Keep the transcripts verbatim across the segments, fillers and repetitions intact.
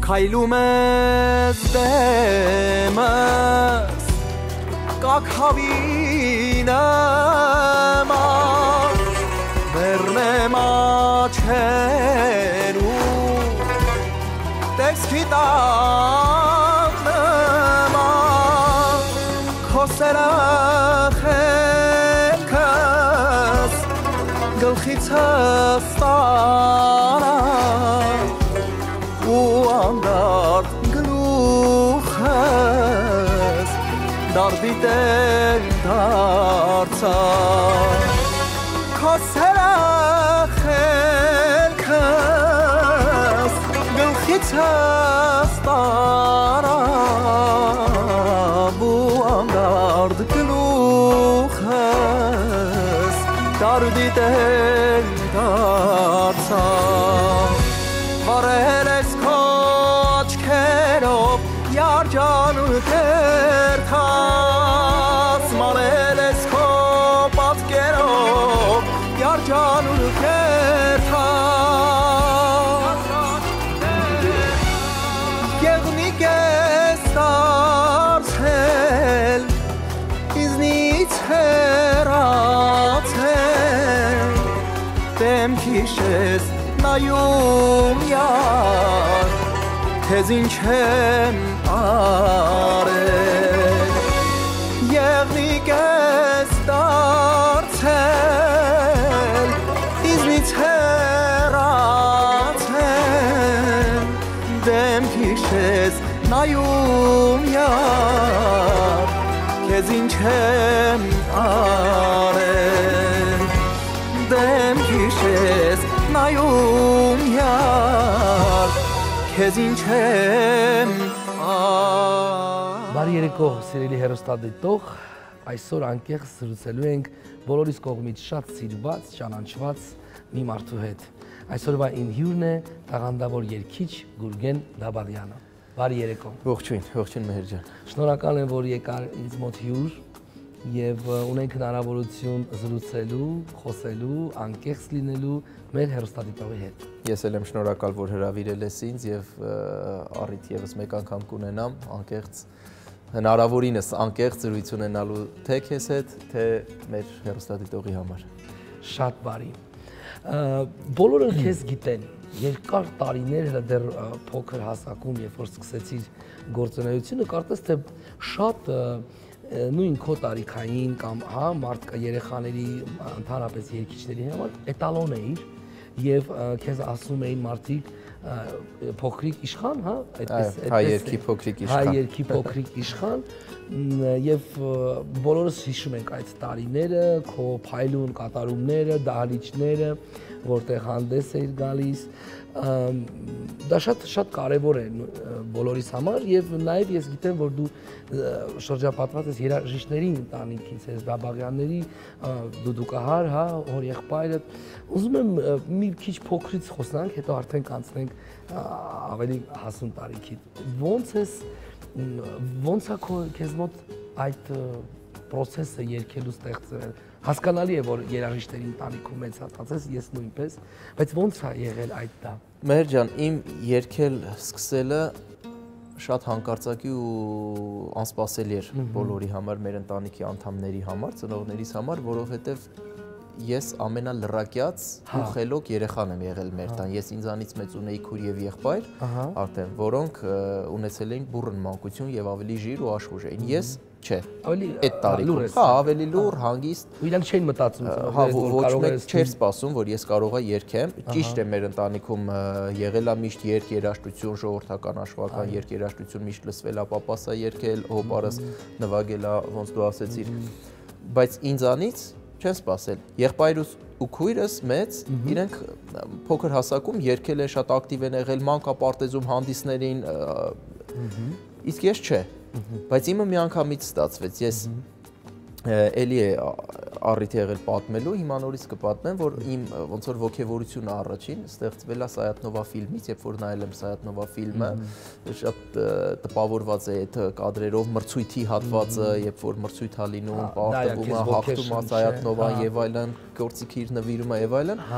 Քայլում ես դեմս կաքավինը ման Վերնեմ աչերու տեսքի տանը ման Քո սրախելքս գլխիցս տարան ու անդարդ գլուխս դարդի տեր դարձա Քո սրախելքս գլխիցս տարավ ու անդարդ գլուխս դարդի տեր դարձա Վարել ես քո աչքերով Յարջան ու կերթաս Մանել ես քո պատկերով Յարջան ու կերթաս Եղնիկ ես դարձել Իզնից հեռացել Դեմքիշ ես նայում յար Քեզ ինչ եմ արել Եղնիկ ես դարձել Իզնից հեռացել Դեմքիշ ես նայում յար Քեզ ինչ եմ արել Դեմքիշ ես նայում յար Քեզ ինչ եմ արել Բարի երեկո, սիրելի հեռուստադիտող, այսօր անկեղծ զրուցելու ենք բոլորիս կողմից շատ սիրված, ճանաչված մի մարդու հետ։ Այսօրվա իմ հյուրն է տաղանդավոր երգիչ Գուրգեն Դաբաղյանը։ Բարի երեկո։ Ողջույն, ողջույն Մեհեր ջան։ Շնորհակալ եմ, որ եկար ինձ մոտ հյուր եւ ունենք հնարավորություն զրուցելու, խոսելու, անկեղծ լինելու մեր հեռուստադիտողի հետ։ Ես էլ եմ շնորհակալ, որ հրավիրել ես ինձ եւ առիթ եւս մեկ անգամ կունենամ անկեղծ հնարավորինս անկեղծ զրույց ունենալու թե քեզ հետ, թե մեր հեռուստադիտողի համար։ Շատ բարի։ Բոլորը քեզ գիտեն։ Երկար տարիներ հենց դեռ փոքր հասակում, երբ որ սկսեցիր գործունեությունը, կարծես թե շատ նույն քո տարիքային կամ հա մարդ երեխաների ընդհանրապես երգիչների համար էտալոն էիր եւ քեզ ասում էին մարդիկ փոքրիկ իշխան, հա, այդպես հայ երգի փոքրիկ իշխան։ Հայ երգի փոքրիկ իշխան եւ բոլորս հիշում ենք այդ տարիները, քո փայլուն կատարումները, դահլիճները, որտեղ հանդես էիր գալիս։ Դա շատ շատ կարևոր է բոլորիս համար եւ նաեւ ես գիտեմ, որ դու շրջապատված ես երաժիշտների ընտանիքից, ես Դաբաղյանների դուդուկահար, հա, հոր եղբայրը։ Ուզում եմ մի քիչ փոքրից խոսանք, հետո արդեն կանցնենք ավելի հասուն տարիքի։ Ոնց ես ոնց է քեզ մոտ այդ process-ը երգելու ստեղծել։ Հասկանալի է, որ երաժիշտերի ընտանիքում մեծացած ես, ես նույնպես, բայց ոնց է եղել այդ դա։ Մեհեր ջան, իմ երգել սկսելը շատ հանկարծակի ու անսպասելի էր բոլորի համար, մեր ընտանիքի անդամների համար, ծնողներիս համար, որովհետև ես ամենալրակյաց ու խելոք երեխան եմ եղել մեր տան։ Ես ինձանից մեծ ունեի քույր եւ եղբայր, արդեն, որոնք ունեցել էին բուռն մանկություն եւ ավելի ժիր ու աշխուժ էին։ Ես չէ։ Այդ տարիքում, հա, ավելի լուր, հանգիստ։ Ու իրանք չէին մտածում, հա, ոչ մեկ չէր սպասում, որ ես կարողա երգեմ։ Ճիշտ է, մեր ընտանիքում եղել է միշտ երգ երաժշտություն, ժողովրդական աշխարհական երգ երաժշտություն միշտ լսվել է, պապասա երգել, հոպարս նվագել է, ոնց դու ասեցիր։ Բայց ինձանից չեն սպասել։ Եղբայրս ու քույրս մեծ, իրենք փոքր հասակում երգել են, շատ ակտիվ են եղել մանկապարտեզում հանդիսներին, իսկ ես չէ։ Բայց իմը մի անգամից ստացվեց, ես էլի է առիթ եղել պատմելու, հիմա նորից կպատմեմ, որ իմ ոնց որ ոգևորությունը առաջին ստեղծվել է Սայաթնովա ֆիլմից, երբ որ նայել եմ Սայաթնովա ֆիլմը, շատ տպավորված է այդ կադրերով, մրցույթի հատվածը, երբ որ մրցույթ է լինում, պարտվում է, հաղթում է Սայաթնովան եւ այլն, գործիքի իր նվիրում է եւ այլն։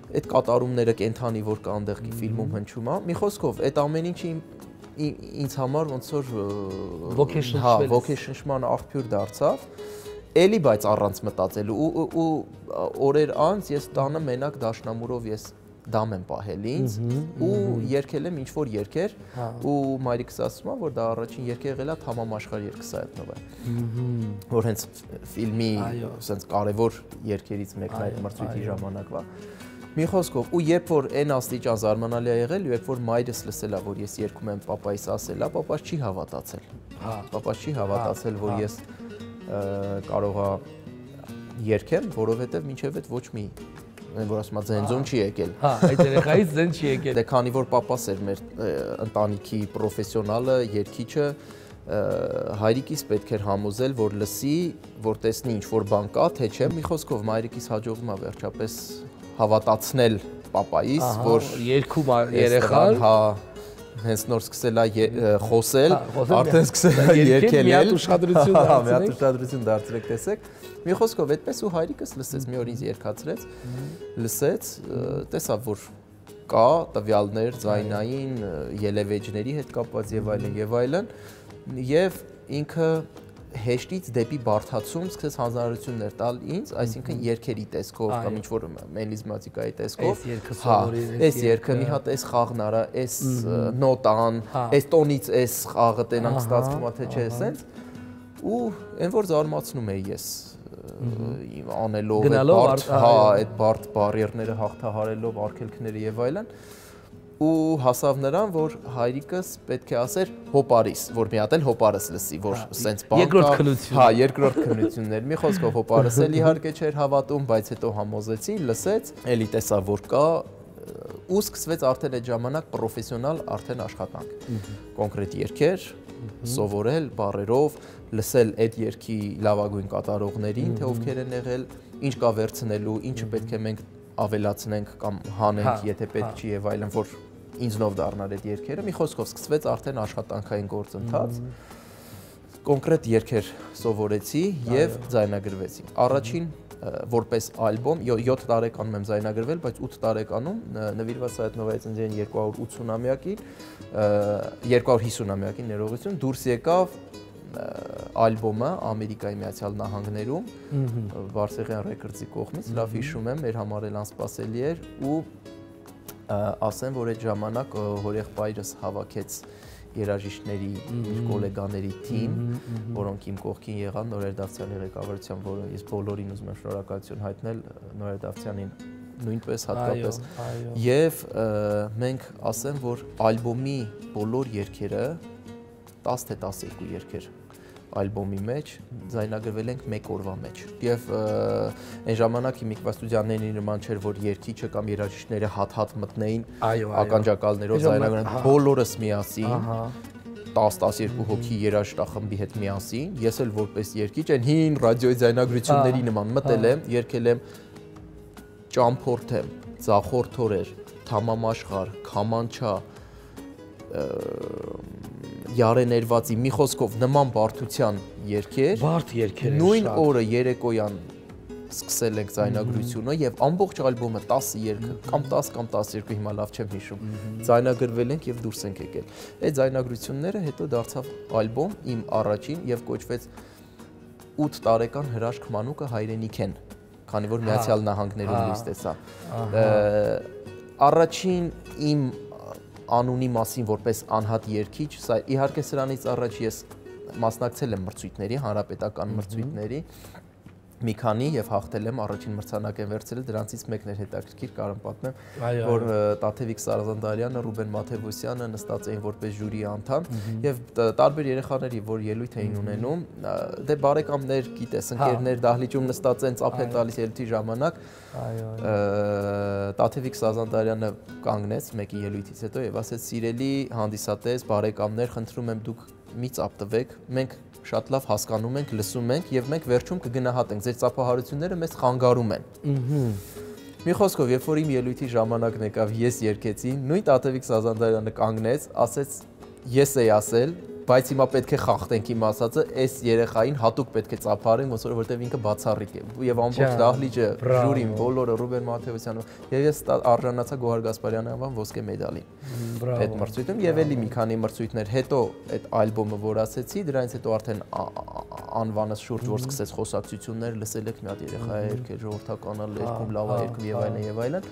այդ կատարումները կենթանի որ կա այնտեղի ֆիլմում հնչում է։ Մի խոսքով, այդ ամեն ինչը ինձ համար ոնց որ հա, ոգեշնչման աղբյուր դարձավ։ Էլի բայց առանց մտածելու ու օրեր անց ես տանը մենակ դաշնամուրով ես դամ եմ պահել ինձ ու երգել եմ ինչ-որ երգեր ու մայրիկս ասում է, որ դա առաջին երգը եղել է Թամամ աշխարհ երկսայտնովը, որ հենց ֆիլմի ասենց կարևոր երգերից մեկն է այդ մրցույթի ժամանակվա։ Մի խոսքով, ու երբ որ այն աստիճան զարմանալի է եղել, երբ որ մայրս լսել է, որ ես երգում եմ, պապայիս ասել է, պապաս չի հավատացել։ Պապաս չի հավատացել, որ ես կարող եմ երգեմ, որովհետև մինչև այդ ոչ մի որ ասում է ձենձուն չի եկել։ Հա, այդ երեխայից ձեն չի եկել։ Դե քանի որ պապաս էր մեր ընտանիքի պրոֆեսիոնալը, երգիչը, հայրիկիս պետք էր համոզել, որ լսի, որ տեսնի ինչ որ բան կա, թե չէ։ Մի խոսքով մայրիկիս հաջողվում է վերջապես հավատացնել պապայիս, որ երգում երեխան, հա, հենց նոր սկսել է խոսել, արդեն սկսել է երգել, մի հատ ուշադրություն դարձրեք, մի հատ ուշադրություն դարձրեք, տեսեք։ Մի խոսքով այդպես ու հայրիկս լսեց, մի օր ինձ երգացրեց, լսեց, տեսավ, որ կա տվյալներ ձայնային, ելևէջների հետ կապված եւ այլն եւ այլն, եւ ինքը հեշտից դեպի բարդացում սկսեց հանձնարարություններ տալ ինձ, այսինքն երգերի տեսքով կամ ինչ-որ մելիզմատիկայի տեսքով, հա, այս երգը մի հատ այս խաղն արա, այս նոտան, այս տոնից այս խաղը տենանք ստացվում է թե չէ, սենց, ու այն որ զարմացնում էի ես անելով այդ այդ բարդ բարիերները հաղթահարելով արգելքները եւ այլն, ու հասավ նրան, որ հայրիկս պետք է ասեր հոպարիս, որ մի հատ էլ հոպարս լսի, որ սենց բան կա։ Երկրորդ քննություն։ Հա, երկրորդ քննություններ։ Մի խոսքով հոպարս էլ իհարկե չէր հավատում, բայց հետո համոզեցի, լսեց, էլի տեսավ, որ կա, ու սկսվեց արդեն այդ ժամանակ պրոֆեսիոնալ արդեն աշխատանք։ Կոնկրետ երգեր, սովորել բառերով, լսել այդ երգի լավագույն կատարողներին, թե ովքեր են եղել, ինչ կա վերցնելու, ինչը պետք է մենք ավելացնենք կամ հանենք, եթե պետք չի եւ այլն, որ ինձնով դառնար այդ երգերը։ Մի խոսքով սկսվեց արդեն աշխատանքային գործընթաց։ Կոնկրետ երգեր սովորեցի եւ ձայնագրվեցի։ Առաջին որպես ալբոմ, յոթ տարեկանում եմ ձայնագրվել, բայց ութ տարեկանում նվիրված Սայաթնովայի ծննդյան երկու հարյուր ութսունամյակին, երկու հարյուր հիսունամյակին ներողություն, դուրս եկավ ալբոմը Ամերիկայի Միացյալ Նահանգներում, Վարսեղյան Ռեկորդսի կողմից, լավ հիշում եմ, մեր համար էլ անսպասելի էր ու ասեմ, որ այդ ժամանակ հորեղբայրս հավաքեց երաժիշտների իր գոլեգաների թիմ, որոնք իմ կողքին եղան Նորերդավթյանի ղեկավարությամբ, որը ես բոլորին ուզում եմ շնորհակալություն հայտնել Նորերդավթյանին նույնպես հատկապես։ Եվ մենք ասեմ, որ ալբոմի բոլոր երգերը տասը թե տասներկու երգեր ալբոմի մեջ ձայնագրվել ենք մեկ օրվա մեջ։ Եվ այն ժամանակ Միկվա ստուդիաների նման չէր, որ երգիչը կամ երաժիշտները հատ-հատ մտնեին ականջակալներով ձայնագրեն, բոլորս միասին, տասը տասներկու հոգի երաժշտախմբի հետ միասին, ես էլ որպես երգիչ այն հին ռադիոյի ձայնագրությունների նման մտել եմ, երգել եմ Ճամփորդ եմ, Ձախորդ օրեր, Թամամ աշխարհ, Քամանչա, Յարեներվածի, մի խոսքով նման բարդության երգեր, բարդ երգեր, նույն օրը երեկոյան սկսել ենք ձայնագրությունը եւ ամբողջ ալբոմը տասը երգ կամ տասը կամ տասներկու, հիմա լավ չեմ հիշում, ձայնագրվել ենք եւ դուրս ենք եկել։ Այդ ձայնագրությունները հետո դարձավ ալբոմ իմ առաջին եւ կոչվեց ութ տարեկան հրաշք մանուկը հայրենիք են, քանի որ Միացյալ Նահանգներում լույս տեսա։ Առաջին իմ անունի մասին որպես անհատ երգիչ, սա իհարկե սրանից առաջ ես մասնակցել եմ մրցույթների, հանրապետական մրցույթների, մի քանի եւ հաղթել եմ, առաջին մրցանակ եմ վերցրել, դրանցից մեկն էր հետաքրքիր, կարող եմ պատմեմ, որ Տաթևիկ Սարազանդարյանը, Ռուբեն Մաթևոսյանը նստած էին որպես ժյուրի անդամ եւ տարբեր երեխաների, որ ելույթ էին ունենում, դե բարեկամներ, գիտես, ընկերներ դահլիճում նստած են, ծափ են տալիս ելույթի ժամանակ, Տաթևիկ Սարազանդարյանը կանգնեց մեկի ելույթից հետո եւ ասեց. «Սիրելի հանդիսատես, բարեկամներ, խնդրում եմ դուք մի ծափ տվեք, մենք շատ լավ հասկանում ենք, լսում ենք եւ մենք վերջում կգնահատենք, ձեր ծափահարությունները մեզ խանգարում են»։ Մի խոսքով, երբ որ իմ ելույթի ժամանակն եկավ, ես երգեցի, նույն Տաթևիկ Սազանդարյանը կանգնեց, ասեց. «Ես էի ասել, բայց հիմա պետք է խախտենք իմ ասածը, այս երեխային հատուկ պետք է ծափարենք, ոնց որ որտեվ ինքը բացառիկ է։ Եվ ամբողջ դահլիճը, ժյուրին, բոլորը Ռուբեն Մաթևոսյանը, եւ ես արժանացա Գոհար Գասպարյանի անվան ոսկե մեդալին։ Այդ մրցույթում եւ էլի մի քանի մրցույթներ հետո այդ ալբոմը, որ ասեցի, դրանից հետո արդեն անվանս շուրջ որ սկսեց խոսակցություններ, լսել եք մի հատ երեխա երգեր, ժողովրդականա երգում, լավ երգում եւ այլն եւ այլն։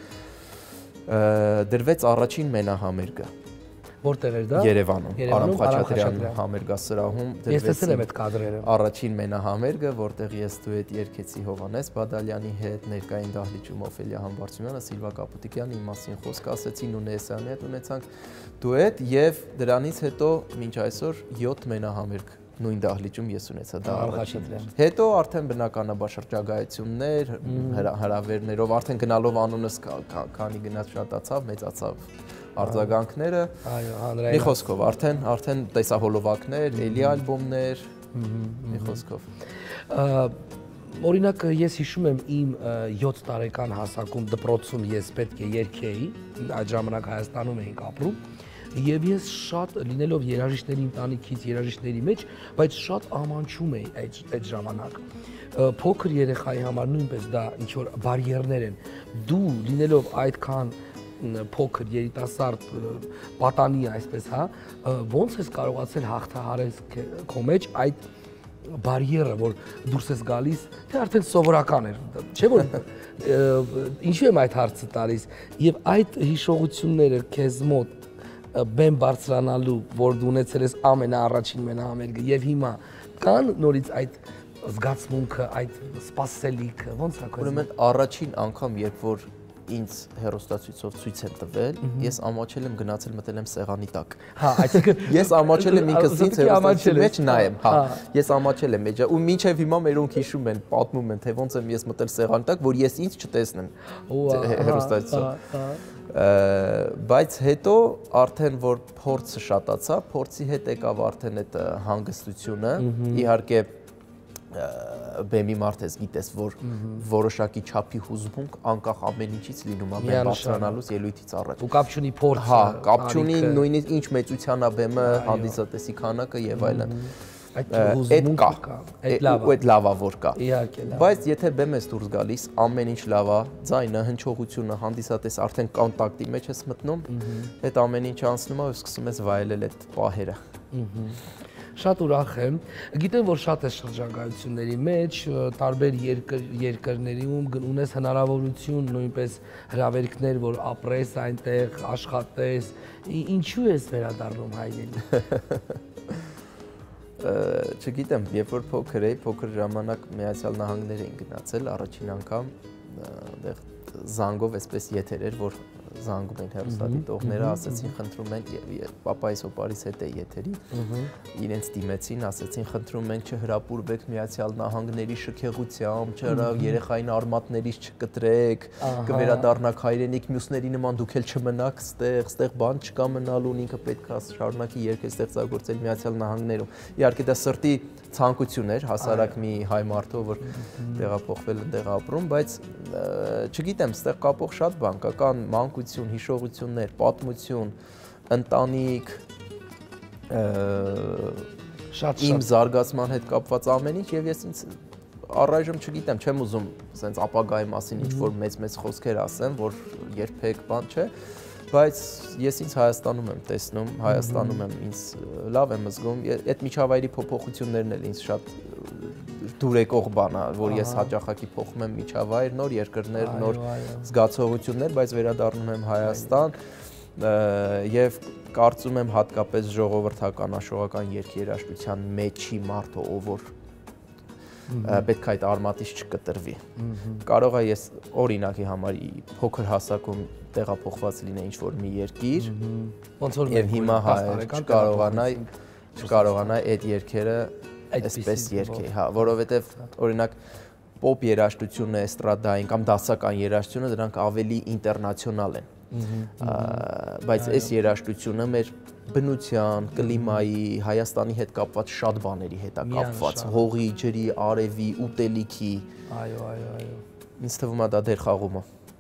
Դրվեց առաջին մենահամերգը։ Որտեղ էր դա։ Երևանում, Արամ Խաչատրյան համերգասրահում դրվեց։ Ես տեսել եմ այդ կադրերը։ Առաջին մենահամերգը, որտեղ ես դուետ երգեցի Հովհաննես Բադալյանի հետ, ներկային դահլիճում Օֆելիա Համբարձումյանը, Սիլվա Կապուտիկյանը, իմ մասին խոսք ասեցի, Նունե Էսյանի հետ ունեցանք դուետ եւ դրանից հետո մինչ այսօր յոթ մենահամերգ նույն դահլիճում ես ունեցա դա առաջին։ Հետո արդեն բնականաբար շրջագայություններ, հրավերներով արդեն գնալով անունս քանի գնաց շատացավ, մեծացավ արձագանքները։ Այո, հանրային։ Մի խոսքով արդեն արդեն տեսահոլովակներ, էլի ալբոմներ, մի խոսքով։ Օրինակ ես հիշում եմ իմ յոթ տարեկան հասակում դպրոցում ես պետք է երգեի, այդ ժամանակ Հայաստանում էինք ապրում, եւ ես շատ լինելով երաժիշտների ընտանիքից, երաժիշտների մեջ, բայց շատ ամանչում էի այդ այդ ժամանակ։ Փոքր երեխայի համար նույնպես դա ինչ որ բարիերներ են։ Դու լինելով այդքան փոքր երիտասարդ պատանի, այսպես, հա, ո՞նց ես կարողացել հաղթահարել քո մեջ այդ բարիերը, որ դուրս ես գալիս, թե արդեն սովորական էր, չէ՞ որ ինչու եմ այդ հարցը տալիս, եւ այդ հիշողությունները քեզ մոտ բեմ բարձրանալու, որ դու ունեցել ես ամենաառաջին մենահամերգը եւ հիմա կան նորից այդ զգացմունքը, այդ սպասելիքը, ո՞նց է քո։ Ուրեմն առաջին անգամ, երբ որ ինձ հեռուստացույցով ցույց են տվել, ես ամաչել եմ գնացել մտել եմ սեղանի տակ։ Հա, այսինքն ես ամաչել եմ ինքս ինձ հեռուստացույցի մեջ նայեմ, հա։ Ես ամաչել եմ մեջ, ու մինչև հիմա մերոնք հիշում են, պատմում են, թե ոնց եմ ես մտել սեղանի տակ, որ ես ինձ չտեսնեմ հեռուստացույցով։ Բայց հետո արդեն որ փորձը շատացավ, փորձի հետ եկավ արդեն այդ հանգստությունը, իհարկե բեմի մարդ ես գիտես, որ որոշակի չափի հուզմունք անկախ ամեն ինչից լինում է բեմ բարձրանալուց ելույթից առաջ։ Ու կապ չունի փորձը, հա, կապ չունի նույնիսկ ինչ մեծության է բեմը, հանդիսատեսի քանակը եւ այլն։ Այդ հուզմունքը կա, այդ լավ է, այդ լավ է որ կա։ Իհարկե լավ։ Բայց եթե բեմ ես դուրս գալիս, ամեն ինչ լավ է, ձայնը, հնչողությունը, հանդիսատես արդեն կոնտակտի մեջ ես մտնում, այդ ամեն ինչ անցնում է ու սկսում ես վայելել այդ պահերը։ Շատ ուրախ եմ։ Գիտեմ, որ շատ ես շրջագայությունների մեջ, տարբեր երկրներում ունես հնարավորություն նույնպես հրավերքներ, որ ապրես այնտեղ, աշխատես, ինչու ես վերադառնում հայրենի։ Չգիտեմ, երբ որ փոքր էի, փոքր ժամանակ Միացյալ Նահանգներ էին գնացել, առաջին անգամ այնտեղ զանգով այսպես եթեր էր, որ զանգում էին հեռուստադիտողները, ասեցին խնդրում ենք, պապայիս օպարիս հետ է եթերի, իրենց դիմեցին, ասեցին խնդրում ենք չհրապուրվեք Միացյալ Նահանգների շքեղությամբ, երեխային արմատներից չկտրեք, կվերադառնաք հայրենիք, մյուսների նման դուք էլ չմնաք ստեղ, ստեղ բան չկա մնալու, ինքը պետք է շարունակի երգեր ստեղծագործել Միացյալ Նահանգներում։ Իհարկե դա սրտի ցանկություն էր, հասարակ մի հայ մարդու, որ տեղափոխվել ընդեղ ապրում, բայց չգիտեմ, ստեղ կապող շատ բան կա, կան մանկություն, հիշողություններ, պատմություն, ընտանիք, իմ զարգացման հետ կապված ամեն ինչ, եւ ես ինձ առայժմ չգիտեմ, չեմ ուզում ասենց ապագայի մասին ինչ-որ մեծ-մեծ խոսքեր ասեմ, որ երբեք բան չէ, բայց ես ինձ Հայաստանում եմ տեսնում, Հայաստանում եմ ինձ լավ եմ զգում, այդ միջավայրի փոփոխություններն էլ ինձ շատ դուր եկող բան է, որ ես հաճախակի փոխում եմ միջավայր, նոր երկրներ, նոր զգացողություններ, բայց վերադառնում եմ Հայաստան եւ կարծում եմ հատկապես ժողովրդական աշխողական երգերաշտության մեջի մարդը, ով որ պետք է այդ արմատից չկտրվի։ Կարող է ես օրինակի համար փոքր հասակում տեղափոխված լինեի ինչ-որ մի երկիր, եւ հիմա չկարողանայի չկարողանայի այդ երգերը այսպես երգեի, հա, որովհետեւ օրինակ պոպ երաժշտությունը, էստրադային կամ դասական երաժշտությունը դրանք ավելի ինտերնացիոնալ են։ Բայց այս երաժշտությունը մեր բնության, կլիմայի, Հայաստանի հետ կապված շատ բաների հետ է կապված, հողի, ջրի, արևի, ուտելիքի։ Այո, այո, այո։ Ինձ թվում է դա դեր խաղում է։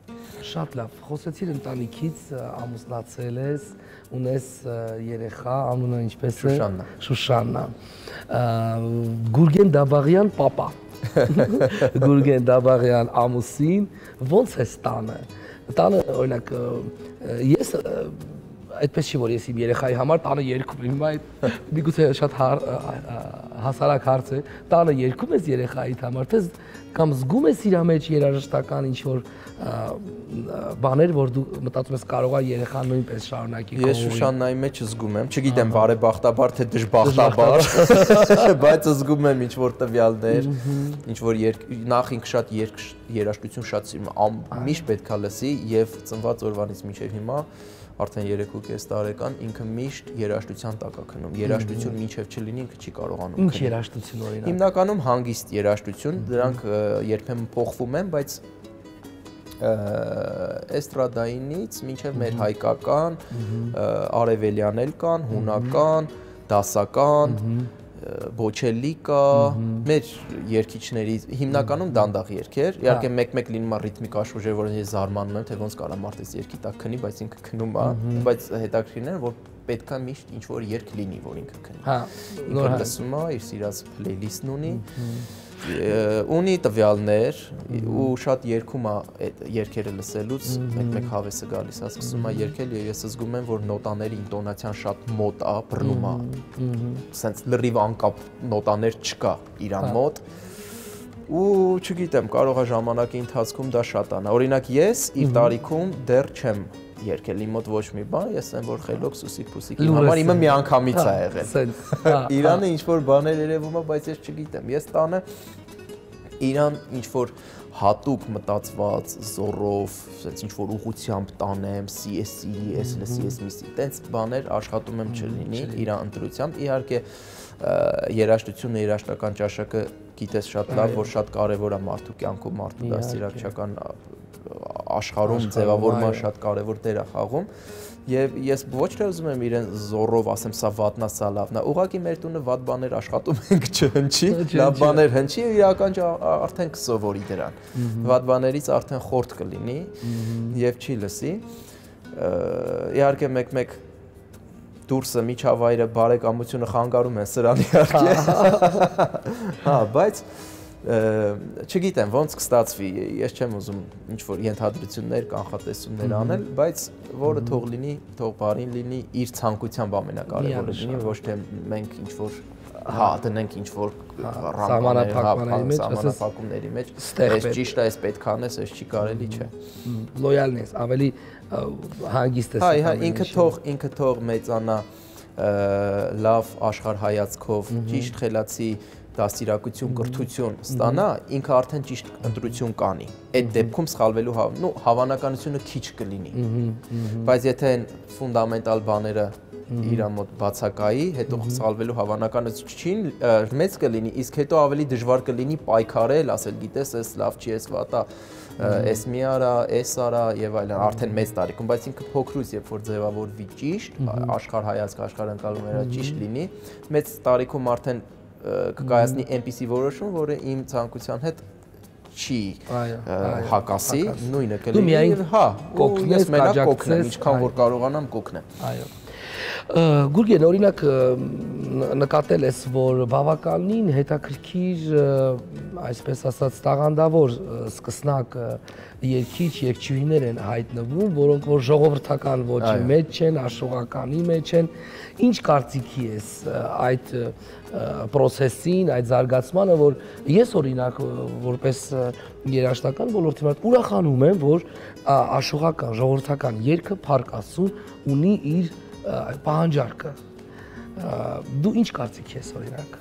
Շատ լավ, խոսեցիր ընտանիքից, ամուսնացել ես, ունես երեխա, անունը ինչպես է? Շուշաննա։ Շուշաննա։ Գուրգեն Դաբաղյան պապա։ Գուրգեն Դաբաղյան ամուսին, ո՞նց է տանը։ Տանը օրինակ ես այդպես չի որ ես իմ երեխայի համար տանը երգում եմ, հիմա միգուցե շատ հասարակ հարց է, տանը երգում ես երեխայիդ համար, թե կամ զգում ես իր մեջ երաժշտական ինչ որ բաներ, որ դու մտածում ես կարող է երեխան նույնպես շարունակի։ Ես Շուշաննայի մեջ զգում եմ, չգիտեմ բարեբախտաբար թե դժբախտաբար, բայց զգում եմ ինչ որ տվյալներ, ինչ որ նախ ինքը շատ երաժշտություն շատ միշտ պետքա լսի եւ ծնված օրվանից մինչեւ հիմա արդեն երեք ու կես տարեկան ինքը միշտ երաժշտության տակ է քնում։ Երաժշտություն մինչև չլինի ինքը չի կարողանում։ Ինչ երաժշտություն օրինակ։ Հիմնականում հանգիստ երաժշտություն, դրանք երբեմն փոխվում են, բայց էստրադայինից մինչև մեր հայկական, արևելյան էլ կան, հունական, դասական, բոչելի կա, մեր երգիչների հիմնականում դանդաղ երգեր, իհարկե մեկ-մեկ լինում է ռիթմիկ աշխուժեր, որ ես զարմանում եմ, թե ոնց կարա մարդես երգի տակ քնի, բայց ինքը քնում է, բայց հետաքրքիրն է, որ պետքա միշտ ինչ որ երգ լինի, որ ինքը քնի։ Հա, նոր լսում է, իր սիրած փլեյլիստն ունի, ունի տվյալներ ու շատ երգում է այդ երգերը լսելուց, մեկ-մեկ հավեսը գալիս է, սկսում է երգել եւ ես զգում եմ, որ նոտաների ինտոնացիան շատ մոտ է, բռնում է։ Սենց լրիվ անկապ նոտաներ չկա իր մոտ։ Ու չգիտեմ, կարող է ժամանակի ընթացքում դա շատանա։ Օրինակ ես իր տարիքում դեռ չեմ երգել, իմ մոտ ոչ մի բան, ես եմ որ խելոք սուսիկ փուսիկի համար իմը մի անգամից է եղել։ Իրանը ինչ որ բաներ երևում է, բայց ես չգիտեմ։ Ես տանը իրան ինչ որ հատուկ մտածված զորով, ասենց ինչ որ ուղղությամբ տանեմ, սի էս սիրի, էս լսի, էս միսի, տենց բաներ աշխատում եմ չլինի իր ընտրությամբ։ Իհարկե երաժշտությունը, երաժշտական ճաշակը գիտես շատ լավ, որ շատ կարևոր է մարդու կյանքում, մարդու դաստիարակչական աշխարհում ձևավորման շատ կարևոր դեր է խաղում եւ ես ոչ թե ուզում եմ իրեն զորով ասեմ սա վատնա սա լավն է ուղղակի մեր տունը վատ բաներ աշխատում ենք չհնչի լավ բաներ հնչի եւ իրական արդեն կսովորի դրան վատ բաներից արդեն խորտ կլինի եւ չի լսի իհարկե մեկ-մեկ դուրսը միջավայրը բարեկամությունը խանգարում են սրան իհարկե հա բայց չգիտեմ ոնց կստացվի ես չեմ ուզում ինչ որ ենթադրություններ կանխատեսումներ անել բայց որը թող լինի թող բարին լինի իր ցանկությամբ ամենակարևորը լինի ոչ թե մենք ինչ որ հա դնենք ինչ որ սահմանափակումների մեջ այս ճիշտ է այս պետք է անես այս չի կարելի չէ լոյալն ես ավելի հանգիստ ես հա ինքը թող ինքը թող մեծանա լավ աշխարհայացքով ճիշտ խելացի դաստիարակություն, կրթություն ստանա, ինքը արդեն ճիշտ ընտրություն կանի։ Այդ դեպքում սխալվելու նո հավանականությունը քիչ կլինի։ Բայց եթե այն ֆունդամենտալ բաները իր մոտ բացակայի, հետո սխալվելու հավանականությունը մեծ կլինի, իսկ հետո ավելի դժվար կլինի պայքարել, ասել գիտես, էս լավ չի, էս վատ է, էս մի արա, էս արա եւ այլն, արդեն մեծ տարիքում, բայց ինքը փոքրուց երբ որ ձևավորվի ճիշտ, աշխարհայացք, աշխարհընկալումները ճիշտ լինի, մեծ տարիքում արդեն կկայացնի այնպիսի որոշում, որը իմ ցանկության հետ չի հակասի, նույնը կլինի եւ հա, ես մենակ կօգնեմ, ինչքան որ կարողանամ կօգնեմ։ Այո։ Գուրգեն, օրինակ նկատել ես, որ բավականին հետաքրքիր, այսպես ասած, տաղանդավոր սկսնակ երգիչ երգչուհիներ են հայտնվում, որոնք որ ժողովրդական ոճի մեջ են, աշխուղականի մեջ են։ Ինչ կարծիքի ես այդ պրոցեսին, այդ զարգացմանը, որ ես օրինակ որպես երաժշտական ոլորտի մարդ ուրախանում եմ, որ աշխուղական, ժողովրդական երգը Փառք Աստծուն ունի իր պահանջարկը։ Դու ինչ կարծիք ես օրինակ։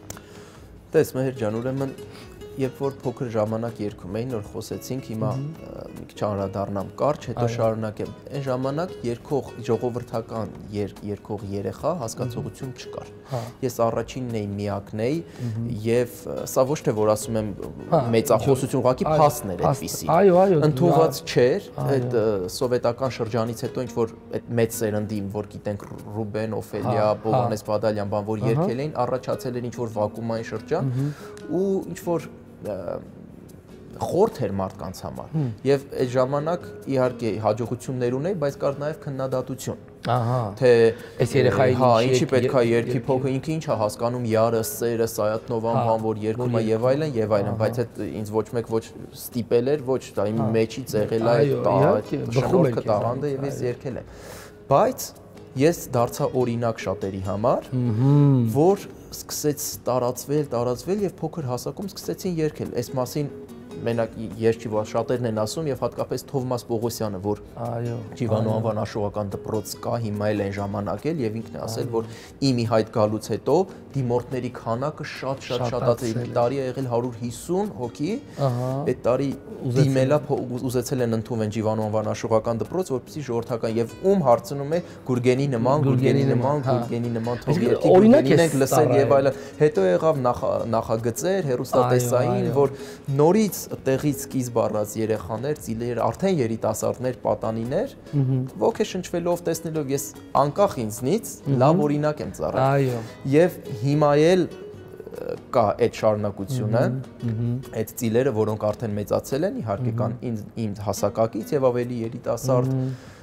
Տես Մեհեր ջան, ուրեմն երբ որ փոքր ժամանակ երգում էին, որ խոսեցինք, հիմա մի քիչ անդրադառնամ կարճ, հետո շարունակեմ։ Այն ժամանակ երգող ժողովրդական երգող երեխա հասկացողություն չկար։ Ես առաջինն էի, միակն էի, եւ սա ոչ թե որ ասում եմ մեծախոսություն, ուղղակի փաստն էր այդպիսի։ Այո, այո։ Ընդունված չէր, այդ սովետական շրջանից հետո ինչ որ այդ մեծ սերնդին, որ գիտենք Ռուբեն, Օֆելիա, Բովանես Բադալյան, բան որ երգել էին, առաջացել էր ինչ որ վակուումային շրջան ու ինչ որ խորթ էր մարդկանց համար եւ այդ ժամանակ իհարկե հաջողություններ ունեի, բայց կար նաեւ քննադատություն։ Ահա։ Թե այս երեխային հա, ինչի պետք է երկի փոքր, ինքը ինչ է հասկանում Յարը, Սերը, Սայաթնովան, բան որ երկում է եւ այլն եւ այլն, բայց այդ ինձ ոչ մեկ ոչ ստիպել էր, ոչ դա իմ մեջից եղել է այդ շնորհքը տաղանդը եւ ես երկել եմ։ Բայց ես դարձա օրինակ շատերի համար, որ սկսեց տարածվել, տարածվել եւ փոքր հասակում սկսեցին երգել։ Այս մասին մենակ ես չի որ շատերն են ասում եւ հատկապես Թովմաս Պողոսյանը, որ այո Ջիվանո անվան աշխուհական դպրոց կա հիմա էլ այն ժամանակ էլ եւ ինքն է ասել, որ իմի հայտ գալուց հետո դիմորդների քանակը շատ շատ շատացել է։ Տարի է եղել հարյուր հիսուն հոգի, այդ տարի դիմելա ուզեցել են ընդունեն Ջիվանո անվան աշխուհական դպրոց, որպեսզի ժողովրդական եւ ում հարցնում է Գուրգենի նման, Գուրգենի նման, Գուրգենի նման թող երկի Գուրգենին ենք լսել եւ այլն։ Հետո եղավ նախագծեր, հերոստատեսային, որ նորից տեղից սկիզբ առած երեխաներ, ծիլեր, արդեն երիտասարդներ, պատանիներ, ոգեշնչվելով, տեսնելով ես անկախ ինձնից լավ օրինակ եմ ծառայել։ Այո։ Եվ հիմա էլ կա այդ շարունակությունը, այդ ծիլերը, որոնք արդեն մեծացել են, իհարկե կան իմ հասակակից եւ ավելի երիտասարդ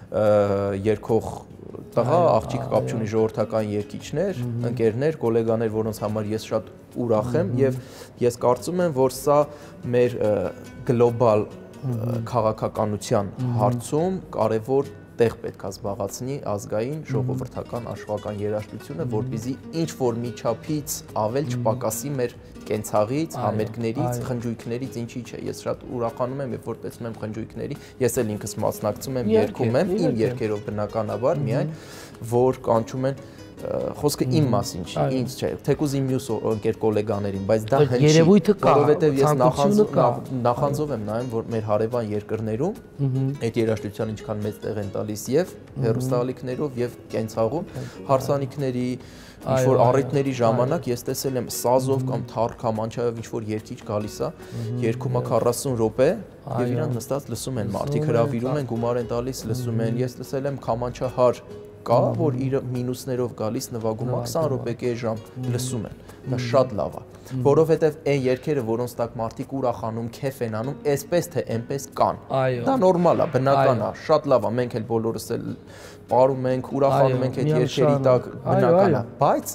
երկող տղա, աղջիկ կապ չունի ժողովրդական երգիչներ, ընկերներ, գոլեգաներ, որոնց համար ես շատ ուրախ եմ եւ ես կարծում եմ, որ սա մեր գլոբալ քաղաքականության հարցում կարևոր տեղ պետք է զբաղեցնի ազգային ժողովրդական աշխուհական երաժշտությունը, որպեսզի ինչ որ միջափից ավել չպակասի մեր կենցաղից, համերգներից, խնջույքներից, ինչի՞ չէ։ Ես շատ ուրախանում եմ, երբ որ տեսնում եմ խնջույքների, ես էլ ինքս մասնակցում եմ, երգում եմ, իմ երգերով բնականաբար միայն, որ կանչում են խոսքը իմ մասին չի, ինձ չէ, թեկուզ իմ մյուս ընկեր գոլեգաներին, բայց դա հնչի, որովհետև ես նախանձով եմ նայում, որ մեր հարևան երկրներում այդ երաժշտության ինչքան մեծ տեղ են տալիս եւ հեռուստաալիքներով եւ կենցաղում հարսանիքների ինչ-որ առիթների ժամանակ ես տեսել եմ սազով կամ թառ կամանչայով ինչ-որ երգիչ գալիս է, երգում է քառասուն րոպե եւ իրան նստած լսում են մարդիկ, հրավիրում են, գումար են տալիս, լսում են, ես լսել եմ կամանչահար կա, որ իր մինուսներով գալիս նվագում է քսան րոպե կես ժամ լսում են։ Դա շատ լավ է, որովհետև այն երգերը, որոնց տակ մարդիկ ուրախանում, քեֆ են անում, այսպես թե այնպես կան։ Դա նորմալ է, բնական է, շատ լավ է, մենք էլ բոլորս էլ ապարում ենք, ուրախանում ենք այդ երգերի տակ, բնական է, բայց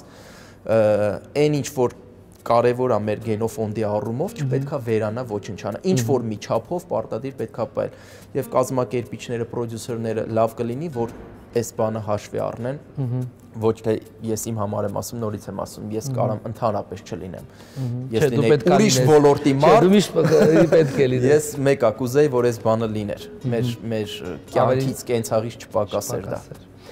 այն ինչ որ կարևոր է մեր գենոֆոնդի առումով, չպետք է վերանա ոչնչանա։ Ինչ որ մի չափով պարտադիր պետք է պայել։ Եվ կազմակերպիչները, պրոդյուսերները լավ կլինի, որ այս բանը հաշվի առնեն, ոչ թե ես իմ համար եմ ասում, նորից եմ ասում, ես կարամ ընդհանրապես չլինեմ։ Ես լինեի ուրիշ ոլորտի մարդ, դու միշտ պետք է լինես։ Ես մեկա կուզեի, որ այս բանը լիներ։ Մեր մեր կյանքից, կենցաղից չպակասեր դա։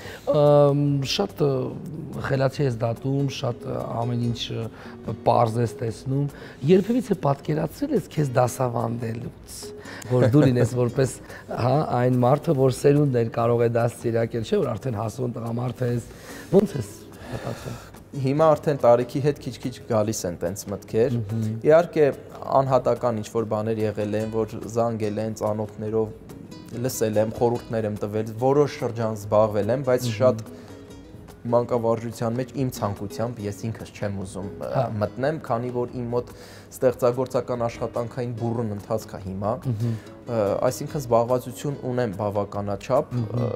Շատ խելացի ես դատում, շատ ամեն ինչ պարզ ես տեսնում։ Երբևիցե պատկերացրել ես քեզ դասավանդելուց, որ դու լինես որպես հա այն մարդը, որ սերունդներ կարող է դաստիարակել, չէ՞ որ արդեն հասուն տղամարդ ես, ո՞նց ես մտածում։ Հիմա արդեն տարիքի հետ քիչ-քիչ գալիս են տենց մտքեր։ Իհարկե անհատական ինչ որ բաներ եղել են, որ զանգել են ծանոթներով, լսել եմ, խորհուրդներ եմ տվել, որոշ շրջան զբաղվել եմ, բայց շատ մանկավարժության մեջ իմ ցանկությամբ ես ինքս չեմ ուզում մտնեմ, քանի որ իմ մոտ ստեղծագործական աշխատանքային բուրըն ընթացք է հիմա, այսինքն զբաղվածություն ունեմ բավականաչափ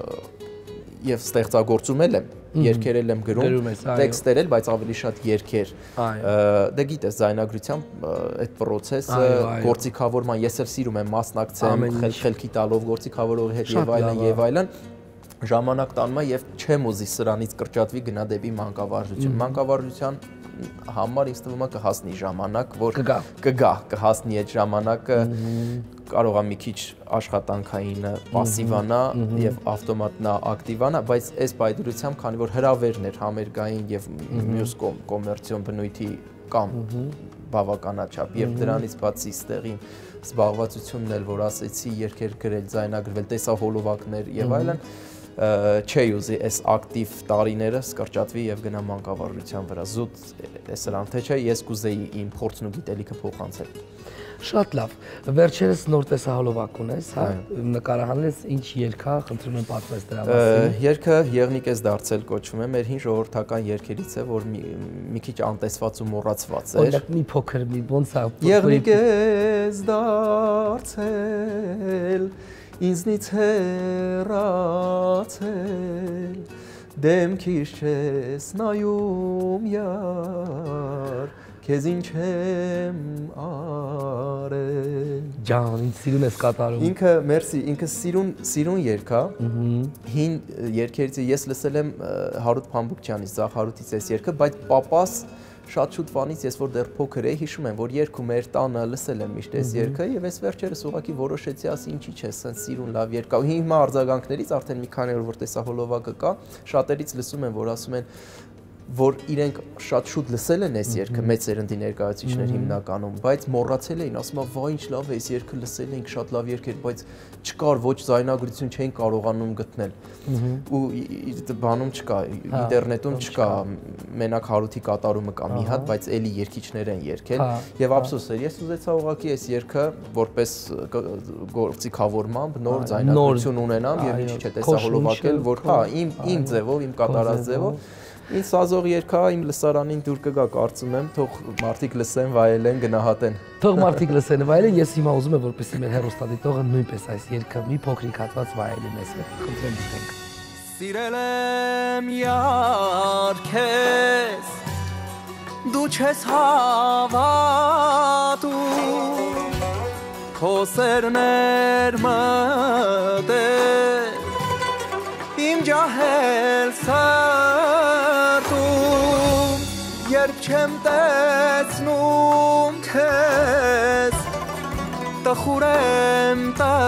եւ ստեղծագործում եմ, երգեր եմ գրում, տեքստեր էլ, բայց ավելի շատ երգեր։ Դե գիտես, ձայնագրությամբ այդ process-ը, գործիքավորման, ես էլ սիրում եմ մասնակցեմ, խելքի տալով գործիքավորողի հետ եւ այլն եւ այլն, ժամանակ տանում է եւ չեմ ուզի սրանից կրճատվի գնա դեպի մանկավարժություն։ Մանկավարժության համար ինձ թվում է կհասնի ժամանակ, որ կգա, կհասնի այդ ժամանակը, կարող է մի քիչ աշխատանքային пассивանա եւ ավտոմատ նա ակտիվանա, բայց այս պայդրությամբ, քանի որ հրավերներ համերգային եւ մյուս կոմերցիոն բնույթի կամ բավականաչափ եւ դրանից բացի ստեղին զբաղվածությունն էլ, որ ասեցի, երգեր գրել, ձայնագրվել, տեսահոլովակներ եւ այլն, չի ուզի այս ակտիվ տարիները սկրճատվի եւ գնա մանկավարժության վրա։ Զուտ է սրան, թե չէ ես կուզեի իմ փորձն ու գիտելիքը փոխանցել։ Շատ լավ։ Վերջերս նոր տեսահոլովակ ունես, հա։ Նկարահանել ես ինչ երգա, խնդրում եմ պատմես դրա մասին։ Երգը Եղնիկ ես դարձել կոչվում է, մեր հին ժողովրդական երգերից է, որ մի քիչ անտեսված ու մոռացված էր։ Օրինակ մի փոքր մի ոնց է։ Եղնիկ ես դարձել, ինձնից հեռացել, դեմքիս չես նայում յար, քեզ ինչ եմ արել։ Ջան, ինձ սիրուն ես կատարում։ Ինքը, մերսի, ինքը սիրուն, սիրուն երգ է։ Հին երգերից ես լսել եմ Հարութ Փամբուկչյանից, Ձախ Հարութից այս երգը, բայց պապաս շատ շուտվանից ես որ դեռ փոքր էի, հիշում եմ, որ երգում էր տանը լսել եմ միշտ այս երգը եւ այս վերջերս ուղղակի որոշեցի ասի ինչի՞ չէ, սենց սիրուն լավ երգ կա։ Հիմա արձագանքներից արդեն մի քանի օր որ տեսահոլովակը կա, շատերից լսում եմ, որ ասում են որ իրենք շատ շուտ լսել են այս երգը, մեծ սերնդի ներկայացուցիչներ հիմնականում, բայց մոռացել էին, ասում են, «Վայ, ինչ լավ է, այս երգը լսել ենք, շատ լավ երգ էր, բայց չկար ոչ ձայնագրություն չէին կարողանում գտնել»։ Ու բանում չկա, ինտերնետում չկա, մենակ Հարութի կատարումը կա մի հատ, բայց էլի երգիչներ են երգել, եւ ափսոս էր, ես ուզեցա ուղղակի այս երգը որպես գործիքավորմամբ նոր ձայնագրություն ունենամ եւ ինչի՞ չէ տեսահոլովակել, որ հա, իմ իմ ձևով, իմ կատարած ձևով Ինչ սազող երգա իմ լսարանին դուր կգա կարծում եմ, թող մարդիկ լսեն, վայելեն, գնահատեն։ Թող մարդիկ լսեն, վայելեն, ես հիմա ուզում եմ որպեսզի մեր հեռուստադիտողը նույնպես այս երգը մի փոքրիկ հատված վայելի մեզ հետ։ Խնդրեմ դիտենք։ Սիրել եմ յար քեզ, դու չես հավատում, քո սերներ մտել իմ ջահել սրտում, երբ չեմ տեսնում քեզ, տխուր եմ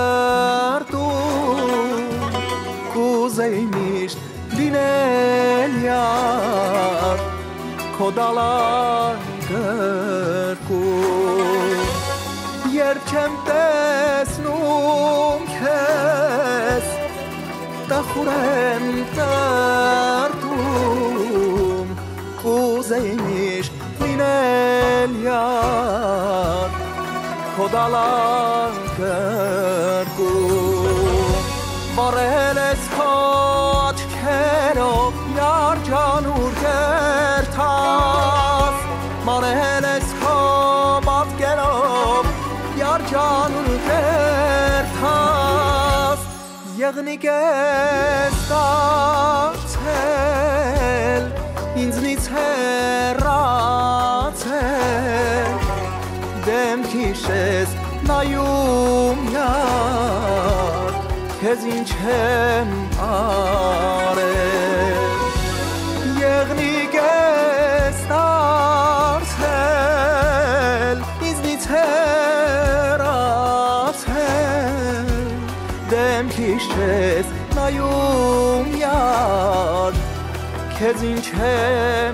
տարտում, կուզեի միշտ լինել յար, քո դալան գրկում, երբ չեմ տեսնում քեզ, տխուր եմ տարտում, կուզեի միշտ լինել յար, քո դալան գրկում, վառել ես քո աչքերով երջանուր կերտած, մանել ես քո պատկերով երջանուր կերտած, Եղնիկ ես դարձել, ինձնից հեռացել, դեմքիս ես նայում յար, քեզ ինչ եմ արել։ Եղնիկ ես դարձել, ինձնից հեռացել, դեմքիս ես նայում յար, քեզ ինչ եմ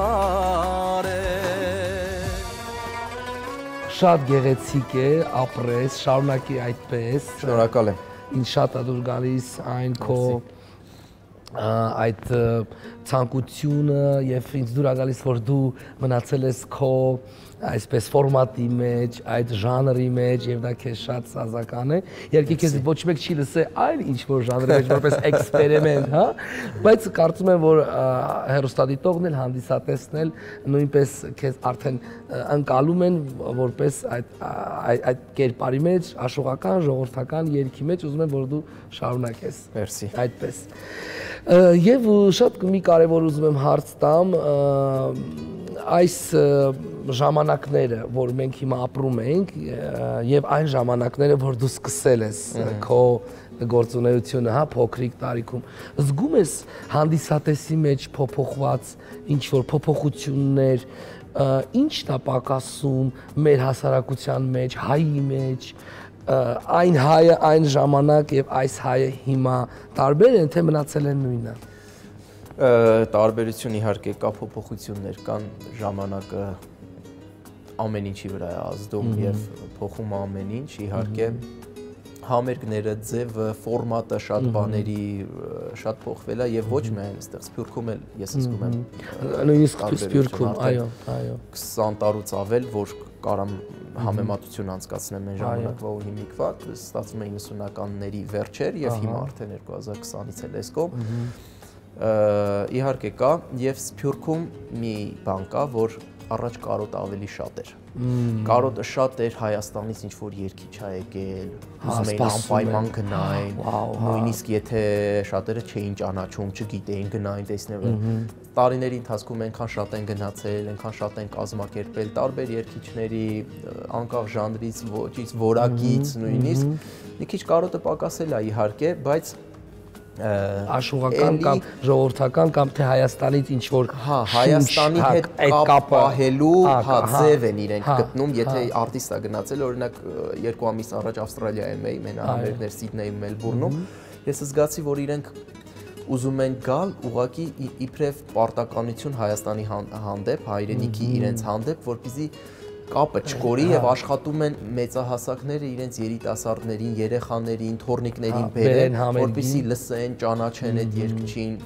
արել։ Շատ գեղեցիկ է, ապրես, շարունակի այդպես։ Շնորհակալ եմ։ Ինձ շատ է դուր գալիս այն քո այդ ցանկությունը եւ ինձ դուր է գալիս որ դու մնացել ես քո այսպես ֆորմատի մեջ, այդ ժանրի մեջ եւ դա քեզ շատ սազական է։ Երկի քեզ ոչ մեկ չի լսել այլ ինչ որ ժանրի մեջ որպես էքսպերիմենտ, հա, բայց կարծում եմ որ հեռուստադիտողն էլ հանդիսատեսն էլ նույնպես քեզ արդեն ընկալում են որպես այդ այդ կերպարի մեջ, աշխուղական, ժողովրդական երգի մեջ, ուզում եմ որ դու շարունակես։ Մերսի։ Այդպես։ Եվ շատ մի կարևոր ուզում եմ հարց տամ, այս ժամանակները, որ մենք հիմա ապրում ենք, եւ այն ժամանակները, որ դու սկսել ես քո գործունեությունը, հա, փոքրիկ տարիքում, զգում ես հանդիսատեսի մեջ փոփոխված ինչ որ փոփոխություններ, ի՞նչն է պակասում մեր հասարակության մեջ, հայի մեջ, այն հայը այն ժամանակ եւ այս հայը հիմա տարբեր են, թե մնացել են նույնը։ Տարբերություն իհարկե կա, փոփոխություններ կան, ժամանակը ամեն ինչի վրա է ազդում եւ փոխում ամեն ինչ, իհարկե համերգները, ձևը, ֆորմատը շատ բաների շատ փոխվել է եւ ոչ միայն այստեղ Սփյուռքում էլ ես զգում եմ նույնիսկ Սփյուռքում, այո, այո քսան տարուց ավել, որ կարամ համեմատություն անցկացնեմ այն ժամանակվա ու հիմիկվա, ստացվում է իննսունականների վերջեր եւ հիմա արդեն երկու հազար քսանից էլ էս կողմ իհարկե կա եւ Սփյուռքում մի բան կա, որ առաջ կարոտը ավելի շատ էր։ Կարոտը շատ էր Հայաստանից ինչ որ երկիչ ա եկել, ուզում էին անպայման գնային, նույնիսկ եթե շատերը չէին ճանաչում, չգիտեին գնային տեսնեն։ Տարիների ընթացքում այնքան շատ են գնացել, այնքան շատ են կազմակերպել տարբեր երկիչների, անկախ ժանրից, ոճից, որակից, նույնիսկ մի քիչ կարոտը պակասել է իհարկե, բայց աշխուղական կամ ժողովրդական կամ թե Հայաստանից ինչ որ հա Հայաստանի հետ կապ պահելու հա ձև են իրենք գտնում, եթե արտիստա գնացել, օրինակ երկու ամիս առաջ Ավստրալիայում էի, մենահամերգներ Սիդնեյում, Մելբուրնում, ես զգացի, որ իրենք ուզում են գալ ուղղակի իբրև պարտականություն Հայաստանի հանդեպ, հայրենիքի իրենց հանդեպ, որպեսզի կապը չկորի եւ աշխատում են մեծահասակները իրենց երիտասարդներին, երեխաներին, թոռնիկներին բերեն, որպեսզի լսեն, ճանաչեն այդ երկչին,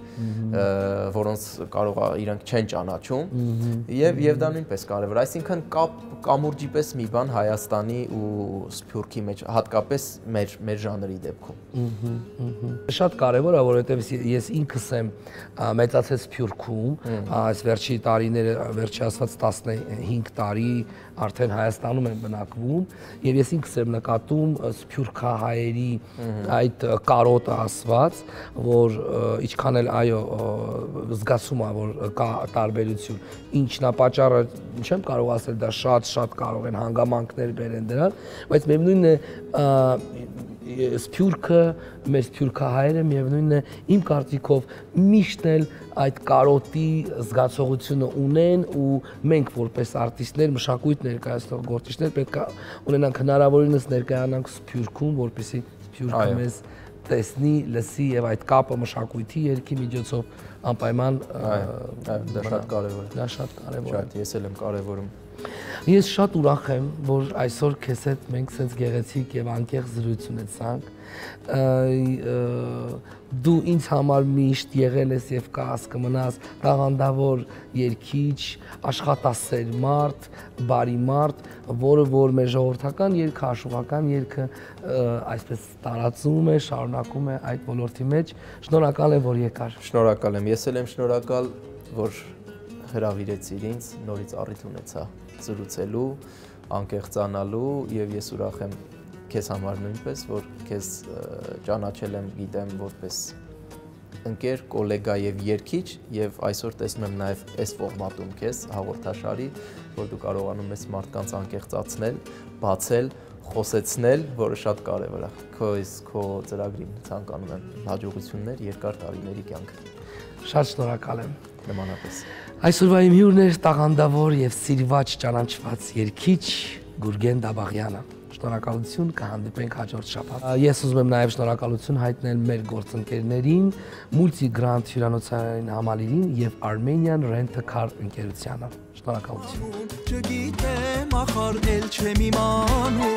որոնց կարող է իրանք չեն ճանաչում, եւ եւ դա նույնպես կարեւոր, այսինքն կապ կամուրջի պես մի բան Հայաստանի ու Սփյուռքի մեջ, հատկապես մեր մեր ժանրի դեպքում։ Շատ կարեւոր է, որովհետեւ ես ինքս եմ մեծացել Սփյուռքում, այս վերջի տարիները, վերջի ասած տասնհինգ տարի արդեն Հայաստանում են բնակվում եւ ես ինքս եմ նկատում սփյուռքահայերի այդ կարոտը ասված, որ ինչքան էլ այո զգացում է, որ կա տարբերություն, ինչն է պատճառը, չեմ կարող ասել, դա շատ շատ կարող են հանգամանքներ բերեն դրան, բայց միևնույնն է Սփյուռքը, մեր սփյուռքահայերը միևնույնն է իմ կարծիքով միշտ էլ այդ կարոտի զգացողությունը ունեն ու մենք որպես արտիստներ, մշակույթ ներկայացնող գործիչներ պետք է ունենանք հնարավորինս ներկայանանք Սփյուռքում, որպեսզի Սփյուռքը մեզ տեսնի, լսի եւ այդ կապը մշակույթի երգի միջոցով անպայման դա շատ կարեւոր է։ Դա շատ կարեւոր է։ Շատ ես էլ եմ կարեւորում։ Ես շատ ուրախ եմ, որ այսօր քեզ հետ մենք sense գեղեցիկ եւ անկեղծ զրույց ունեցանք։ Դու ինձ համար միշտ եղել ես եւ կաս կմնաս տաղանդավոր երգիչ, աշխատասեր մարդ, բարի մարդ, որը որ մեր ժողովրդական երգը, աշխուղական երգը այսպես տարածում է, շարունակում է այդ ոլորտի մեջ։ Շնորհակալ եմ, որ եկար։ Շնորհակալ եմ, ես էլ եմ շնորհակալ, որ հրավիրեցիր ինձ, նորից առիթ ունեցա զրուցելու, անկեղծանալու եւ ես ուրախ եմ քեզ համար նույնպես, որ քեզ ճանաչել եմ, գիտեմ որպես ընկեր, գոլեգա եւ երգիչ եւ այսօր տեսնում եմ նաեւ այս ֆորմատում քեզ հաղորդաշարի, որ դու կարողանում ես մարդկանց անկեղծացնել, բացել, խոսեցնել, որը շատ կարեւոր է։ Քո քո ծրագրին ցանկանում եմ հաջողություններ, երկար տարիների կյանք։ Շատ շնորհակալ եմ։ Նմանապես։ Այսօրվա իմ հյուրն էր տաղանդավոր եւ սիրված ճանաչված երգիչ Գուրգեն Դաբաղյանը։ Շնորհակալություն, կհանդիպենք հաջորդ շաբաթ։ Ես ուզում եմ նաև շնորհակալություն հայտնել մեր գործընկերներին, Multi Grand հյուրանոցային համալիրին եւ Armenian Rent-a-Car ընկերությանը։ Շնորհակալություն։ Չգիտեմ ախար էլ չեմ իմանում